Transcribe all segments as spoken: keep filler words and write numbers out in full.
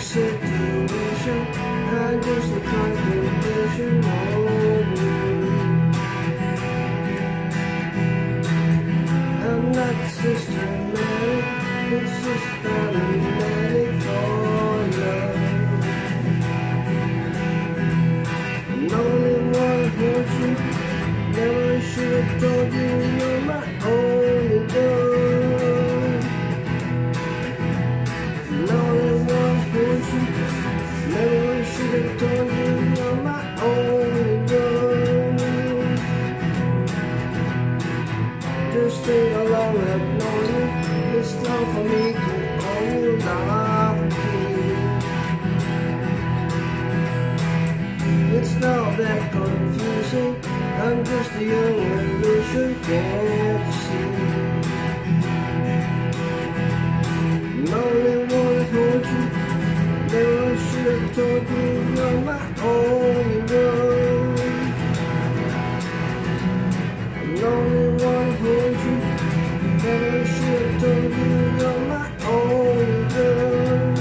situation, I'm just a contemplation of you. I'm not systematic, it's just automatic for love. I'm only one who you, never should have told you you're my only girl. I'm only one who you, never should have told you you're my only girl. Just think how long I've known you, it's time for me to call you lucky. It's not that confusing, I'm just a young illusion, can't you see? I'm only one who you, never should have told you you're my only girl. I'm only one who you, never should have told you you're my only girl.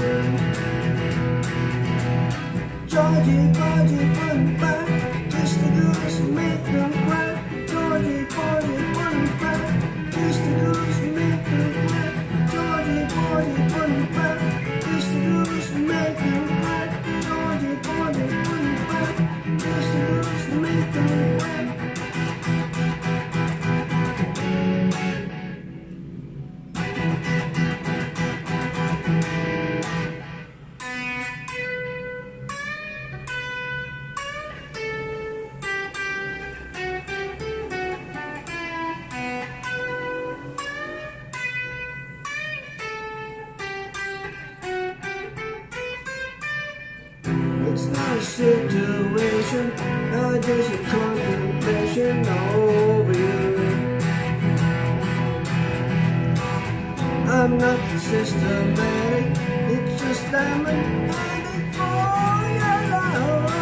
Georgie, Georgie, run back, just the girls who make them cry. Georgie, Georgie, run back, just the girls who make them cry. Georgie, Georgie, run back, just the girls who make them cry. Georgie, Georgie, run back, just the girls who make them cry. It's not a situation, not just a contemplation over you. I'm not systematic, it's just I'm an addict for your love.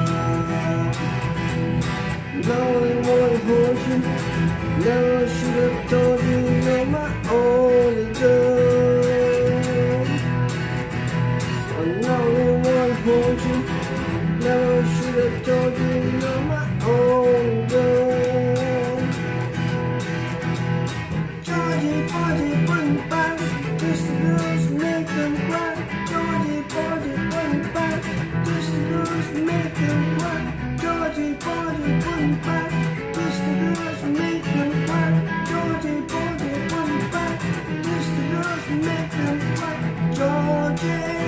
No one would hold you, never should have told you you're my only girl. I'm only one hold you, never should have told you you're my own girl. Georgie, Georgie, bring back, just the girls who make them cry. Georgie, Georgie, bring back, just the girls who make them cry. Georgie, Georgie, bring back, just the girls who make them cry. Georgie, Georgie, bring back, just the girls who make them cry. Georgie.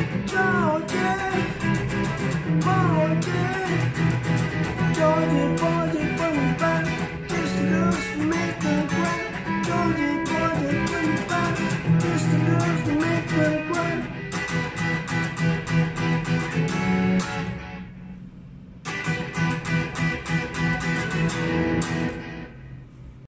Georgie, Georgie, Georgie,